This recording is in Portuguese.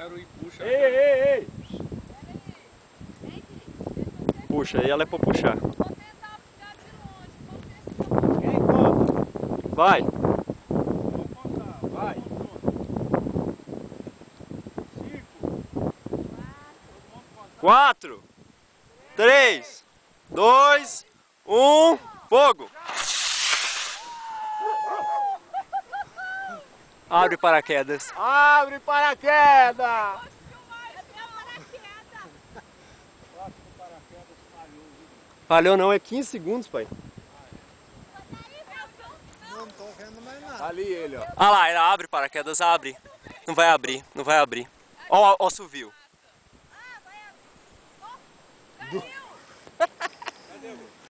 zero e puxa. Ei! Puxa, aí ela é pra puxar. Vou tentar puxar de longe. Quem conta? Vai! Vou contar. Vai. 5. 4, 3, 2, 1, fogo! Abre paraquedas. Abre paraquedas! Falhou não, é 15 segundos, pai. Não tô vendo mais nada. Ali ele, ó. Ah lá, ela abre paraquedas, abre. Não vai abrir, não vai abrir. Ó, ó, subiu.